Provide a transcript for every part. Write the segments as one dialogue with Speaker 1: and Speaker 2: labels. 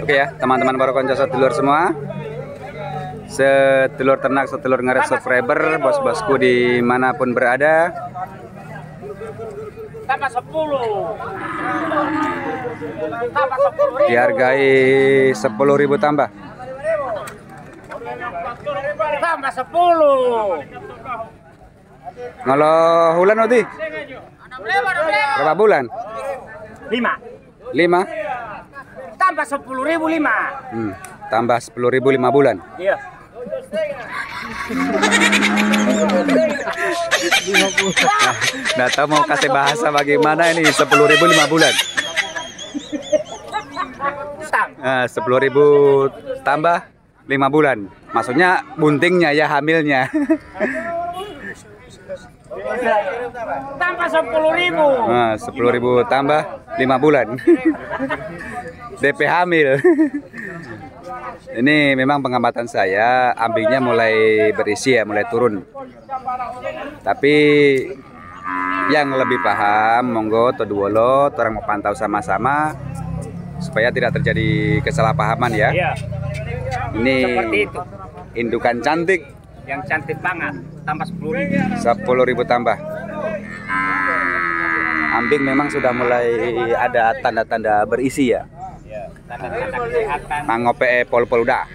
Speaker 1: Oke ya, teman-teman para konco sedulur semua, sedulur ternak, sedulur ngaret subscriber, bos-bosku dimanapun berada.
Speaker 2: Tambah 10.
Speaker 1: Dihargai 10.000 tambah.
Speaker 2: Tambah 10.
Speaker 1: Ngalo bulan Odi? Berapa bulan?
Speaker 2: 5.
Speaker 1: 5.
Speaker 2: Tambah 10.000 5.
Speaker 1: Tambah 10.000 5 bulan.
Speaker 2: Iya.
Speaker 1: Nah, tahu mau kasih bahasa bagaimana ini 10.000 5 bulan. Nah, 10.000 tambah 5 bulan. Maksudnya buntingnya ya, hamilnya.
Speaker 2: Tambah 10.000.
Speaker 1: Nah, 10.000 tambah 5 bulan. DP hamil. Ini memang pengamatan saya, ambingnya mulai berisi ya, mulai turun. Tapi yang lebih paham, monggo toduolo, orang mau pantau sama-sama supaya tidak terjadi kesalahpahaman ya.
Speaker 2: Iya.
Speaker 1: Ini
Speaker 2: Seperti itu.
Speaker 1: indukan cantik,
Speaker 2: Yang cantik banget. Tambah 10.000.
Speaker 1: 10.000 tambah. Ambing memang sudah mulai ada tanda-tanda berisi ya.
Speaker 2: Iya. Tanda-tanda kesehatan.
Speaker 1: Mangope pol-pol udah.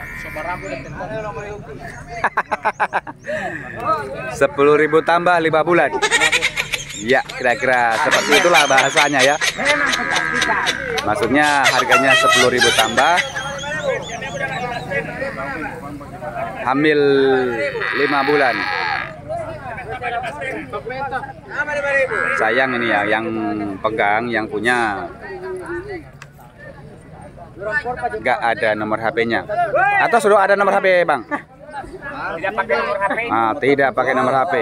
Speaker 1: 10.000 tambah 5 bulan. Ya, kira-kira seperti itulah bahasanya ya.
Speaker 2: Memang kecantikan.
Speaker 1: Maksudnya harganya 10.000 tambah. Hamil 5 bulan. Sayang ini ya, yang pegang, yang punya nggak ada nomor HP-nya. Atau sudah ada nomor HP, Bang?
Speaker 2: Tidak pakai nomor HP.
Speaker 1: Ah, tidak pakai nomor HP.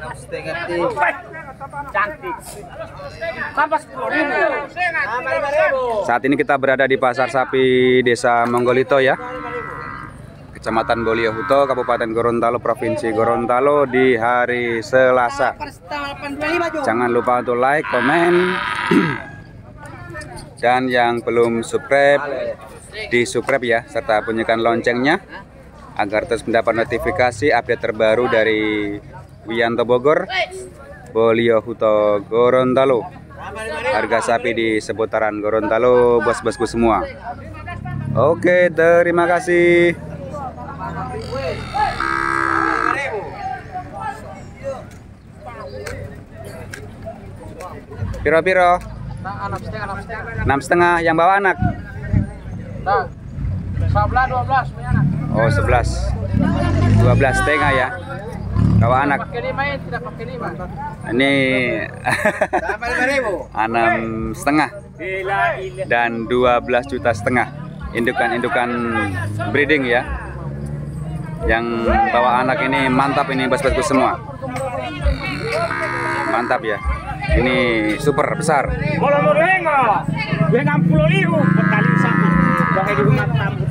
Speaker 2: Cantik. Tambah 10.000.
Speaker 1: Saat ini kita berada di Pasar Sapi Desa Monggolito ya, Kecamatan Boliohuto, Kabupaten Gorontalo, Provinsi Gorontalo di hari Selasa. Jangan lupa untuk like, komen, dan yang belum subscribe, di subscribe ya, serta bunyikan loncengnya agar terus mendapat notifikasi update terbaru dari Wiyanto Bogor, Boliohuto, Gorontalo. Harga sapi di seputaran Gorontalo, bos-bosku semua. Oke, terima kasih. Piro-piro? 6,5 yang bawa anak.
Speaker 2: 11 12 punya anak.
Speaker 1: Oh, 11. 12 setengah ya. Bawa anak.
Speaker 2: Pakai 5 ya, tidak pakai 5.
Speaker 1: Ini 6,5
Speaker 2: Gila.
Speaker 1: dan 12,5 juta. Indukan-indukan breeding ya. Yang bawa anak ini mantap ini bos-bosku semua. Mantap ya. Ini super besar.
Speaker 2: Kalau mau dengar, 60.000 berkali sapi. Bahaya di rumah tamu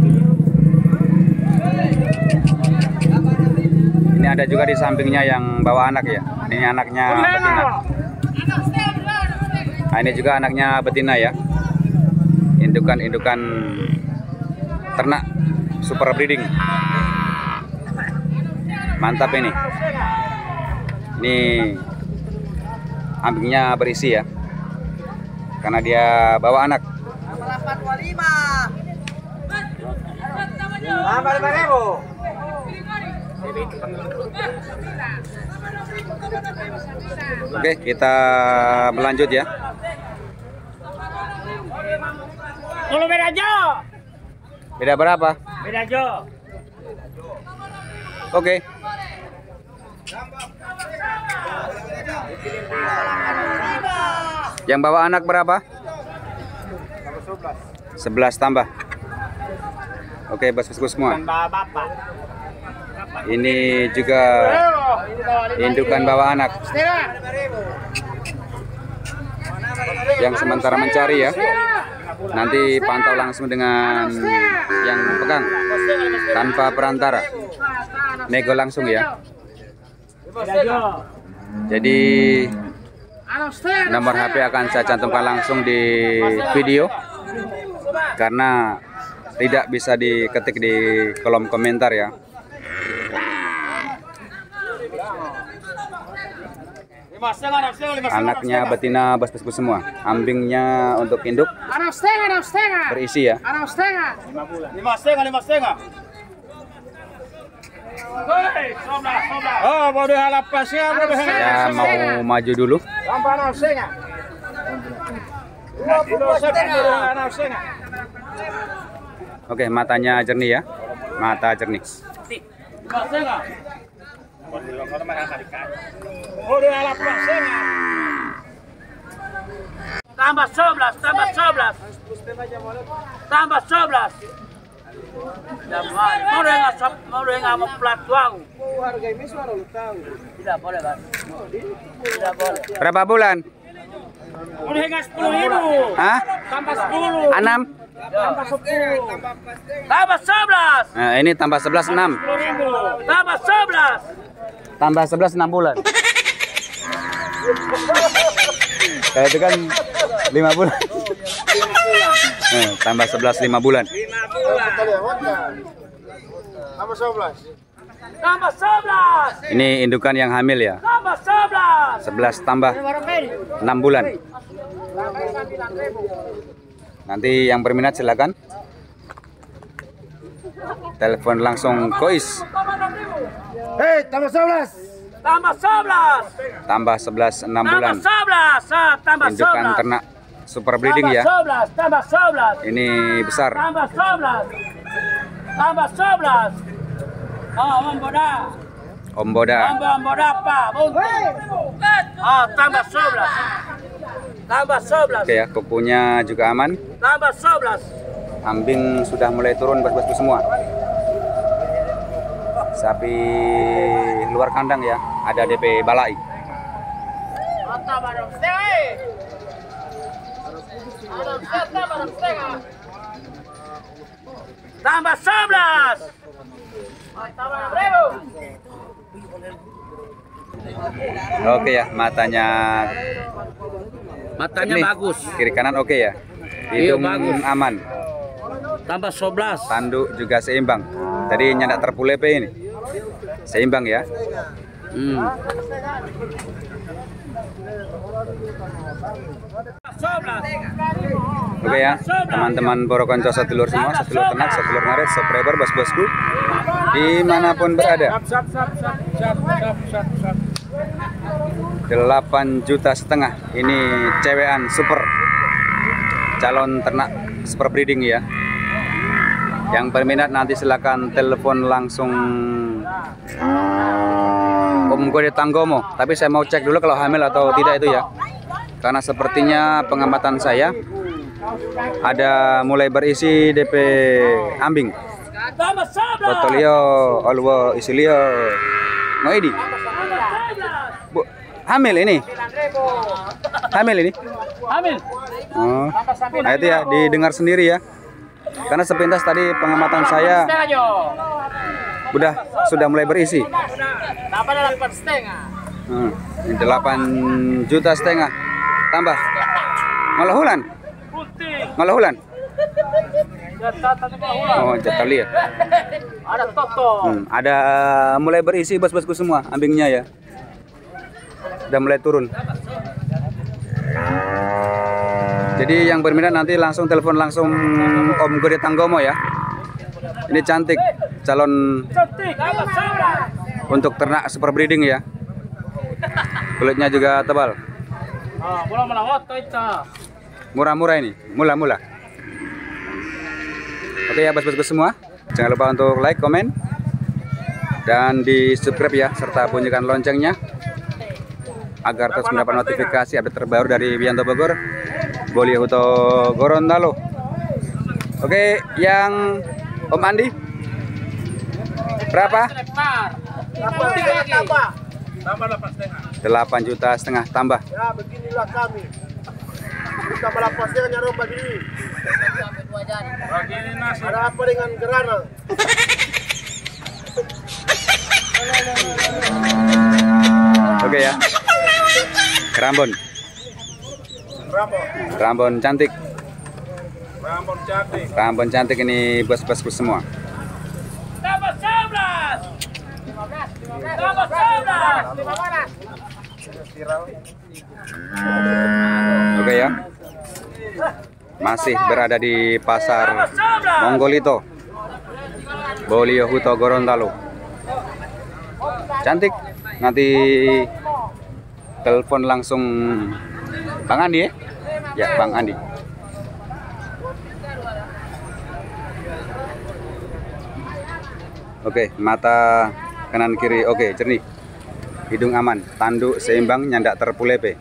Speaker 1: Ini ada juga di sampingnya yang bawa anak ya. Ini anaknya betina. Nah, ini juga anaknya betina ya. Indukan-indukan ternak super breeding. Mantap ini. Ini ambingnya berisi ya. Karena dia bawa anak. Oke, kita melanjut ya.
Speaker 2: Kalau beda Jo.
Speaker 1: Beda berapa?
Speaker 2: Beda Jo.
Speaker 1: Oke. Yang bawa anak berapa? 11 tambah. Oke, bos-bosku semua.
Speaker 2: Bapak.
Speaker 1: Ini juga indukan bawa anak yang sementara mencari ya. Nanti pantau langsung dengan yang pegang tanpa perantara. Nego langsung ya. Jadi nomor HP akan saya cantumkan langsung di video. karena tidak bisa diketik di kolom komentar ya. Anaknya betina bos-bosku semua. Ambingnya untuk induk berisi ya.
Speaker 2: 5,5. Oh, bodoh lapasnya, bodoh.
Speaker 1: Saya mau maju dulu. Oke, matanya jernih ya. Mata jernih.
Speaker 2: Tambah 11, tambah 11. Tambah 11. Mau dengan plat uang. Harga ini suara lu tahu. Tidak boleh, Bang. Tidak boleh.
Speaker 1: Berapa bulan?
Speaker 2: Udah dengan 10.000.
Speaker 1: Hah?
Speaker 2: Tambah 10.
Speaker 1: 6.
Speaker 2: Tambah 10. Tambah 11.
Speaker 1: Nah, ini tambah 11 6.
Speaker 2: 10.000. Tambah 11.
Speaker 1: Tambah 11 6 bulan. Kayak itu kan 5 bulan. Tambah 11 5 bulan.
Speaker 2: Tambah 11. Tambah 11.
Speaker 1: Ini indukan yang hamil ya.
Speaker 2: Tambah 11.
Speaker 1: 11 tambah 6 bulan. Nanti yang berminat silakan telepon langsung Kois.
Speaker 2: Hei, tambah 11. Tambah 11.
Speaker 1: Tambah 11 6 bulan.
Speaker 2: Tambah 11. Tambah 11.
Speaker 1: Indukan ternak super breeding ya.
Speaker 2: Tambah 11.
Speaker 1: Ini besar.
Speaker 2: Tambah 11. Tambah 11. Oh, Om Boda.
Speaker 1: Om Boda.
Speaker 2: Om Boda apa? Oh, tambah 11. Tambah 11.
Speaker 1: Oke ya, kukunya juga aman.
Speaker 2: Tambah 11.
Speaker 1: Ambing sudah mulai turun bos-bosku semua. Sapi luar kandang ya, ada DP balai.
Speaker 2: Tambah 11.
Speaker 1: Oke ya, matanya
Speaker 2: Matanya
Speaker 1: ini,
Speaker 2: bagus.
Speaker 1: kiri kanan oke ya. Hidung
Speaker 2: bagus.
Speaker 1: aman.
Speaker 2: Tambah 11.
Speaker 1: Tanduk juga seimbang. Jadi nyandak terpulepe ini. Seimbang ya. Oke ya, teman-teman Borokonco sedulur semua, sedulur ternak, sedulur ngaret, subscriber, bos-bosku dimanapun berada. 8,5 juta ini cewekan super calon ternak super breeding ya. Yang berminat nanti silakan telepon langsung Om Gode Tanggomo. Tapi saya mau cek dulu kalau hamil atau tidak itu ya. Karena sepertinya pengamatan saya ada mulai berisi DP ambing. Totolio, Olwo, Isilio, Moedi. Bu, hamil ini? Hamil ini?
Speaker 2: Hamil.
Speaker 1: Oh, nah itu ya, didengar sendiri ya. Karena sepintas tadi pengamatan saya sudah mulai berisi. 8,5 juta tambah. Ngalahulan. Ngalahulan. Oh, jatali ya.
Speaker 2: Ada toto.
Speaker 1: Ada mulai berisi bos-bosku semua ambingnya ya. Sudah mulai turun. Jadi yang berminat nanti langsung telepon langsung Om Gode Tanggomo ya. Ini cantik calon untuk ternak super breeding ya. Kulitnya juga tebal. Murah-murah ini, mula-mula. Oke ya bos-bosku semua, jangan lupa untuk like, komen, dan di subscribe ya, serta bunyikan loncengnya agar terus mendapat notifikasi update terbaru dari Wianto Bogor, Boliohuto Gorontalo. Oke, yang Om Andi berapa? 8,5 juta tambah.
Speaker 2: Ya, beginilah kami. Kita melapasnya nyarong begini. Ada apa dengan gerana?
Speaker 1: Oke ya. Rambon. Rambon cantik. Rambon cantik ini bos-bosku semua.
Speaker 2: Tambah 11. Tambah 11.
Speaker 1: Oke ya. Masih berada di pasar Monggolito, Bolio Huto Gorontalo. Cantik. Nanti telepon langsung Bang Andi ya? Ya, Bang Andi. Oke, mata kanan kiri oke, jernih. Hidung aman, tanduk seimbang, nyandak terpulepe.